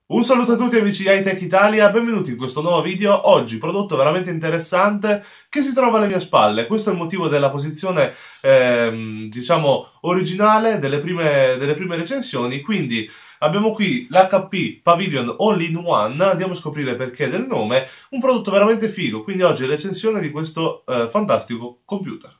Un saluto a tutti amici di iTech Italia, benvenuti in questo nuovo video. Oggi prodotto veramente interessante che si trova alle mie spalle. Questo è il motivo della posizione, diciamo, originale delle prime recensioni. Quindi abbiamo qui l'HP Pavilion All-in-One, andiamo a scoprire perché del nome, un prodotto veramente figo. Quindi oggi recensione di questo fantastico computer.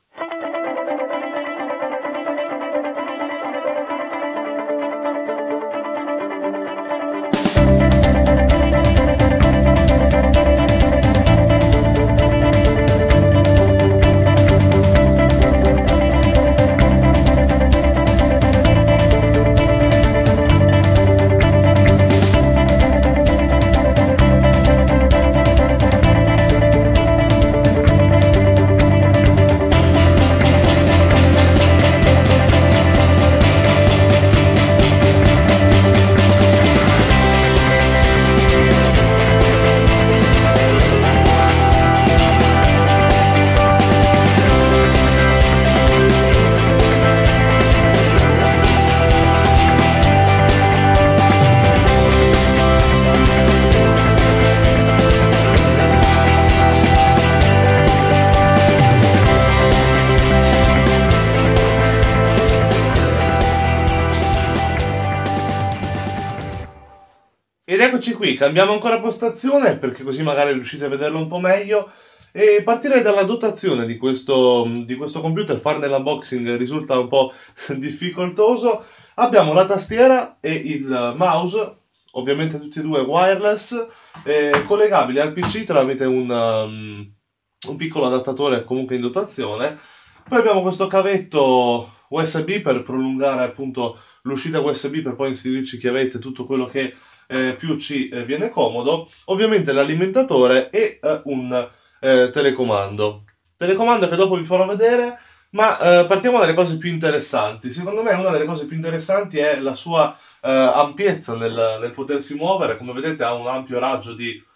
Ed eccoci qui, cambiamo ancora postazione perché così magari riuscite a vederlo un po' meglio e partirei dalla dotazione di questo computer. Farne l'unboxing risulta un po' difficoltoso. Abbiamo la tastiera e il mouse, ovviamente tutti e due wireless, collegabili al PC tramite un piccolo adattatore comunque in dotazione. Poi abbiamo questo cavetto USB per prolungare appunto l'uscita USB per poi inserirci chiavette, tutto quello che più ci viene comodo. Ovviamente l'alimentatore e un telecomando. Telecomando che dopo vi farò vedere, ma partiamo dalle cose più interessanti. Secondo me una delle cose più interessanti è la sua ampiezza nel potersi muovere. Come vedete ha un ampio raggio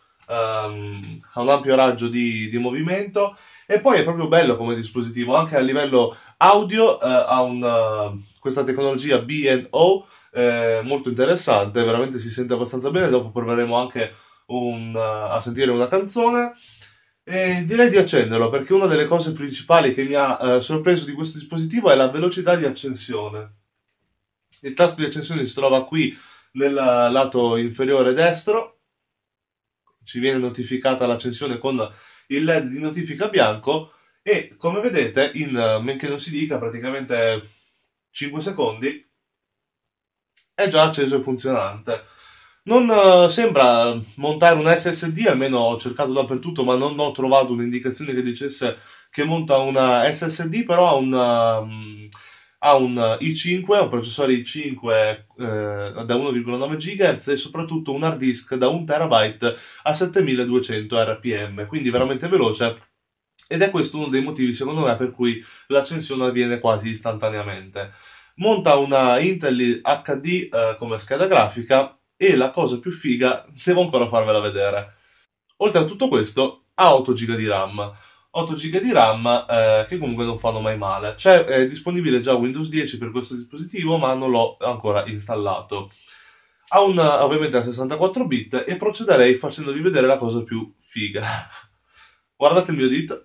di movimento, e poi è proprio bello come dispositivo anche a livello audio. Questa tecnologia B&O molto interessante, veramente si sente abbastanza bene. Dopo proveremo anche a sentire una canzone e direi di accenderlo, perché una delle cose principali che mi ha sorpreso di questo dispositivo è la velocità di accensione. Il tasto di accensione si trova qui nel lato inferiore destro, ci viene notificata l'accensione con il LED di notifica bianco e come vedete in men che non si dica praticamente 5 secondi è già acceso e funzionante. Non sembra montare un SSD, almeno ho cercato dappertutto, ma non ho trovato un'indicazione che dicesse che monta una SSD, però ha un i5, un processore i5 da 1,9 GHz e soprattutto un hard disk da 1 TB a 7200 RPM, quindi veramente veloce. Ed è questo uno dei motivi, secondo me, per cui l'accensione avviene quasi istantaneamente. Monta una Intel HD come scheda grafica e la cosa più figa, devo ancora farvela vedere. Oltre a tutto questo, ha 8 GB di RAM. 8 GB di RAM che comunque non fanno mai male. È disponibile già Windows 10 per questo dispositivo, ma non l'ho ancora installato. Ha ovviamente a 64 bit e procederei facendovi vedere la cosa più figa. Guardate il mio dito.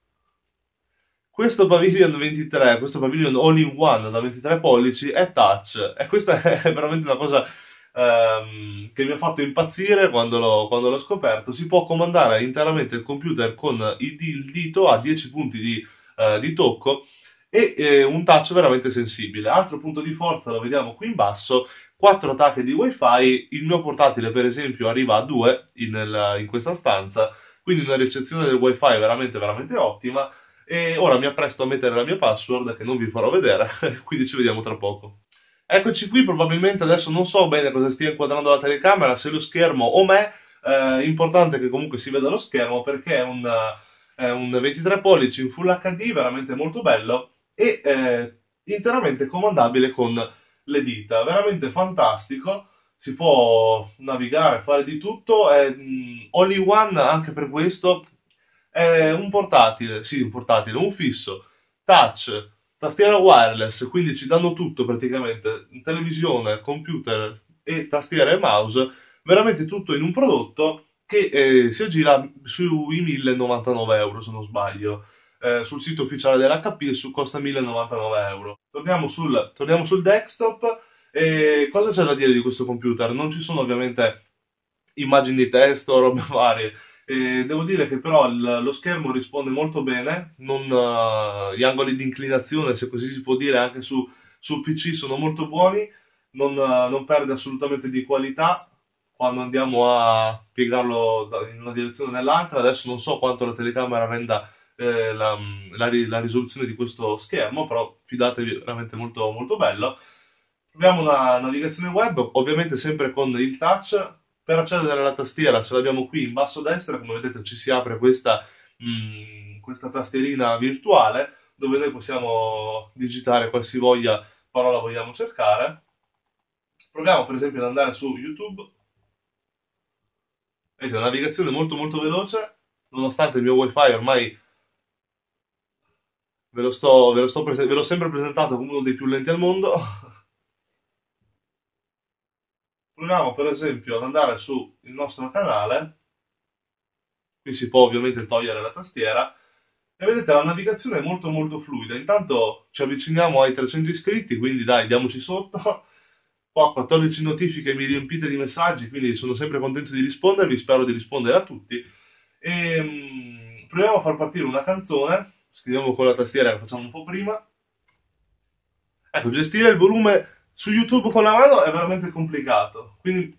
Questo Pavilion 23, questo Pavilion All-in-One da 23 pollici è touch, e questa è veramente una cosa che mi ha fatto impazzire quando l'ho scoperto. Si può comandare interamente il computer con il dito a 10 punti di tocco e un touch veramente sensibile. Altro punto di forza lo vediamo qui in basso: 4 attacchi di wifi. Il mio portatile per esempio arriva a 2 in questa stanza, quindi una ricezione del wifi veramente veramente ottima. E ora mi appresto a mettere la mia password che non vi farò vedere, quindi ci vediamo tra poco. Eccoci qui, probabilmente adesso non so bene cosa stia inquadrando la telecamera, se lo schermo o me. È importante che comunque si veda lo schermo perché è un 23 pollici in Full HD, veramente molto bello e interamente comandabile con le dita, veramente fantastico. Si può navigare, fare di tutto, è all in one anche per questo. È un portatile, sì, un portatile, un fisso, touch, tastiera wireless, quindi ci danno tutto praticamente, televisione, computer e tastiera e mouse, veramente tutto in un prodotto che si aggira sui 1099 euro, se non sbaglio. Sul sito ufficiale dell'HP costa 1099 euro. Torniamo sul desktop. Cosa c'è da dire di questo computer? Non ci sono ovviamente immagini di testo o robe varie. Devo dire che però lo schermo risponde molto bene, gli angoli di inclinazione, se così si può dire, anche sul PC sono molto buoni, non perde assolutamente di qualità quando andiamo a piegarlo in una direzione o nell'altra. Adesso non so quanto la telecamera renda la risoluzione di questo schermo, però fidatevi, è veramente molto, molto bello. Abbiamo una navigazione web, ovviamente sempre con il touch. Per accedere alla tastiera ce l'abbiamo qui in basso a destra, come vedete ci si apre questa tastierina virtuale dove noi possiamo digitare qualsivoglia parola vogliamo cercare. Proviamo per esempio ad andare su YouTube. Vedete, una navigazione molto molto veloce, nonostante il mio wifi ormai ve l'ho sempre presentato come uno dei più lenti al mondo. Proviamo per esempio ad andare sul nostro canale, qui si può ovviamente togliere la tastiera, e vedete la navigazione è molto molto fluida. Intanto ci avviciniamo ai 300 iscritti, quindi dai, diamoci sotto. Qua 14 notifiche, mi riempite di messaggi, quindi sono sempre contento di rispondervi, spero di rispondere a tutti. Proviamo a far partire una canzone, scriviamo con la tastiera che facciamo un po' prima. Ecco, gestire il volume su YouTube con la mano è veramente complicato, quindi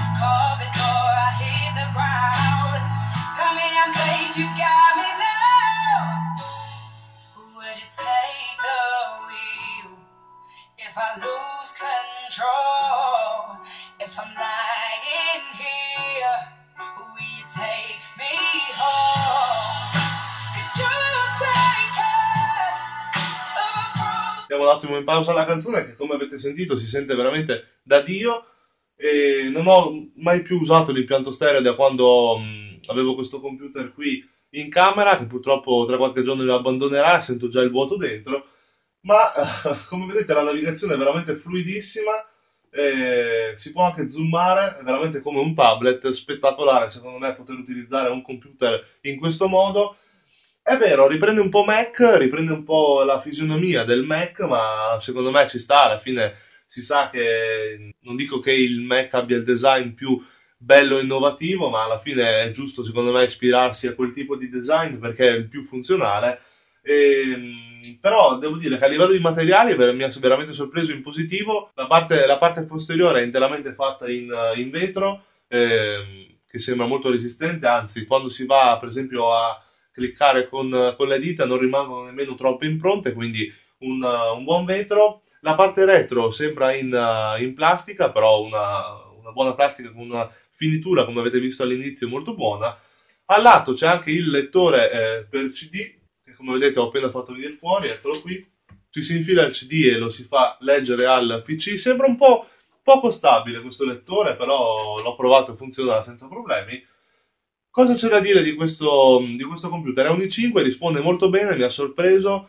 if I lose control, if I'm lying here, will you take me home? Could you take care of a broken... Diamo un attimo in pausa la canzone che, come avete sentito, si sente veramente da Dio. E non ho mai più usato l'impianto stereo da quando avevo questo computer qui in camera, che purtroppo tra qualche giorno mi abbandonerà, sento già il vuoto dentro. Ma come vedete la navigazione è veramente fluidissima, si può anche zoomare, è veramente come un tablet, spettacolare secondo me poter utilizzare un computer in questo modo. È vero, riprende un po' Mac, riprende un po' la fisionomia del Mac, ma secondo me ci sta, alla fine si sa che, non dico che il Mac abbia il design più bello e innovativo, ma alla fine è giusto secondo me ispirarsi a quel tipo di design perché è il più funzionale. Però devo dire che a livello di materiali mi ha veramente sorpreso in positivo. La parte posteriore è interamente fatta in vetro, che sembra molto resistente, anzi quando si va per esempio a cliccare con le dita non rimangono nemmeno troppe impronte, quindi un buon vetro. La parte retro sembra in plastica, però una buona plastica con una finitura, come avete visto all'inizio, molto buona. Al lato c'è anche il lettore per CD, che come vedete ho appena fatto venire fuori, eccolo qui. Ci si infila il CD e lo si fa leggere al PC. Sembra un po' poco stabile questo lettore, però l'ho provato e funziona senza problemi. Cosa c'è da dire di questo computer? È un i5, risponde molto bene, mi ha sorpreso.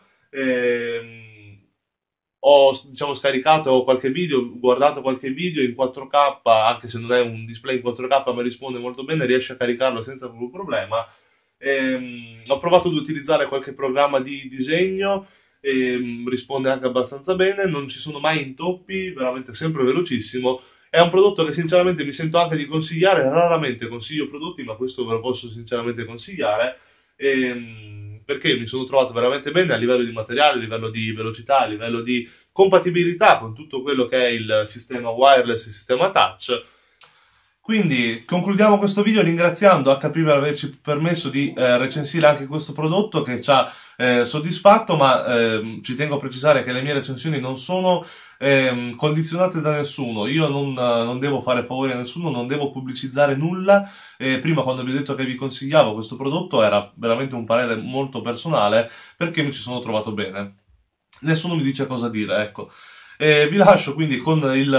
Ho diciamo, scaricato qualche video, guardato qualche video in 4K, anche se non è un display in 4K, ma risponde molto bene, riesce a caricarlo senza alcun problema. Ho provato ad utilizzare qualche programma di disegno, risponde anche abbastanza bene, non ci sono mai intoppi, veramente sempre velocissimo. È un prodotto che sinceramente mi sento anche di consigliare, raramente consiglio prodotti, ma questo ve lo posso sinceramente consigliare, perché mi sono trovato veramente bene a livello di materiale, a livello di velocità, a livello di compatibilità con tutto quello che è il sistema wireless e il sistema touch. Quindi concludiamo questo video ringraziando HP per averci permesso di recensire anche questo prodotto che ci ha soddisfatto, ma ci tengo a precisare che le mie recensioni non sono condizionate da nessuno. Io non devo fare favori a nessuno, non devo pubblicizzare nulla. Prima, quando vi ho detto che vi consigliavo questo prodotto, era veramente un parere molto personale perché mi ci sono trovato bene. Nessuno mi dice cosa dire, ecco. Vi lascio quindi con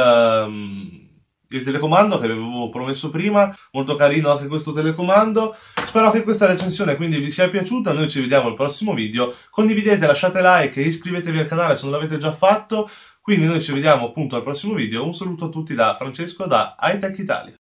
il telecomando che vi avevo promesso prima, molto carino anche questo telecomando. Spero che questa recensione quindi vi sia piaciuta. Noi ci vediamo al prossimo video, condividete, lasciate like e iscrivetevi al canale se non l'avete già fatto. Quindi noi ci vediamo appunto al prossimo video. Un saluto a tutti da Francesco da iTech Italia.